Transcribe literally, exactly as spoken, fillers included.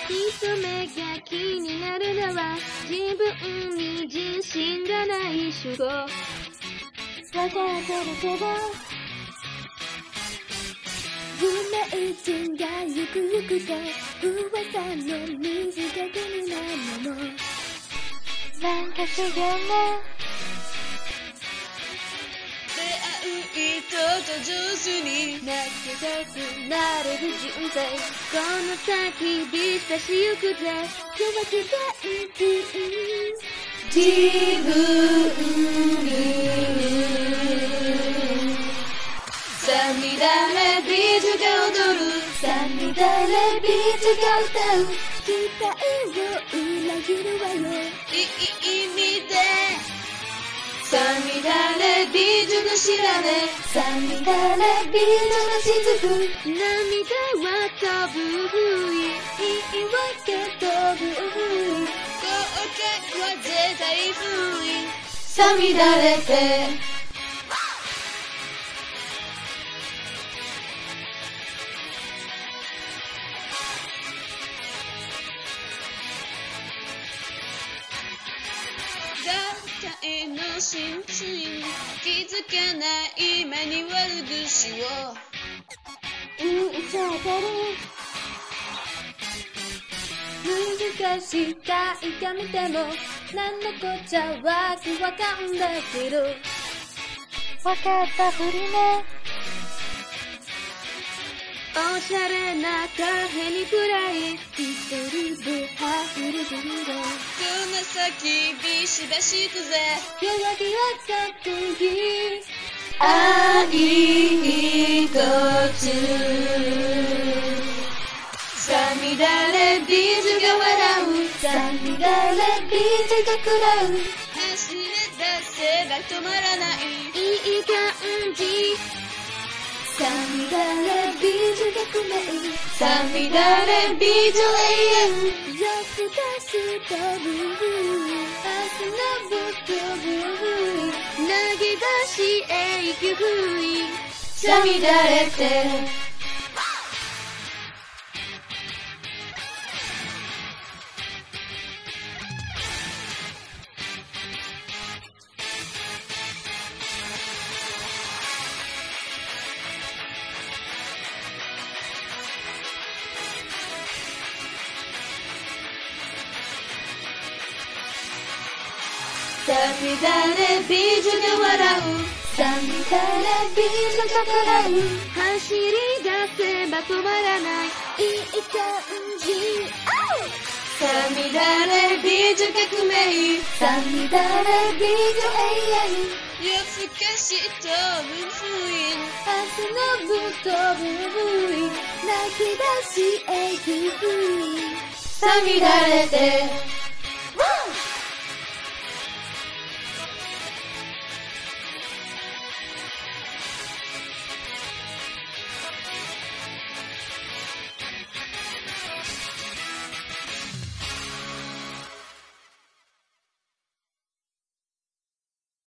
人目が気になるのは自分に自信がない主語。わかってるけど有名人がゆくゆくと噂の水が気になるのもなんか違うね。出会う人と上手に仲良くなれる人生。この先ビシバシ行くぜ。今日は期待自分にさみだれ美女が踊る。さみだれ美女が歌う。期待を裏切るわよ。いい意味でさみだれ美女の知らね。さみだれ美女の雫。涙は飛ぶ。言い訳飛ぶ。合格は絶対不意。さみだれっての心身気づかない間に悪口を言いちゃってる。難しい絵画見ても何のこっちゃわけわかんだけどわかったふりね。おしゃれなカフェにくらい一人ではふれてるんだ。この先ビシバシ行くぜ。弱気はかっこいい。愛一つさみだれ美女が笑う。さみだれ美女が食らう。走り出せば止まらないいい感じ。さみだれ美女がくめう。さみだれ美女永遠。夜更かし飛ぶ。朝のぶ飛ぶ。投げ出し永久不意。さみだれってさみだれ美女が笑う。さみだれ美女が笑う。走り出せば止まらないいい感じ。さみだれ美女革命。さみだれ美女永遠。夜更かし飛ぶ不意。朝のぶ飛ぶ不意。泣き出し永久不意。さみだれって